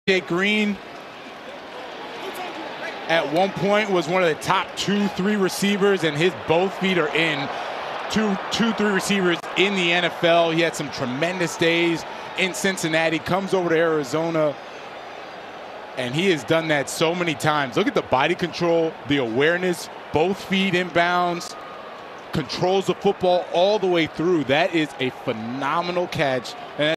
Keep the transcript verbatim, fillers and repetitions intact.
Jake Green at one point was one of the top two, three receivers, and his both feet are in. Two, two, three receivers in the N F L. He had some tremendous days in Cincinnati, comes over to Arizona, and he has done that so many times. Look at the body control, the awareness, both feet inbounds, controls the football all the way through. That is a phenomenal catch. And